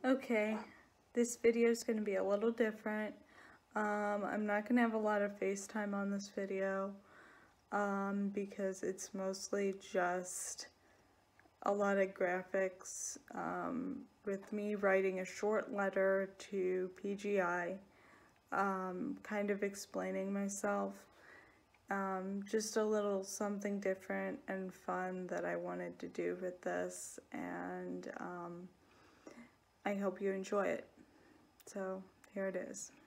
Okay, this video is going to be a little different. I'm not going to have a lot of FaceTime on this video because it's mostly just a lot of graphics with me writing a short letter to PGI, kind of explaining myself. Just a little something different and fun that I wanted to do with this, and I hope you enjoy it. So here it is.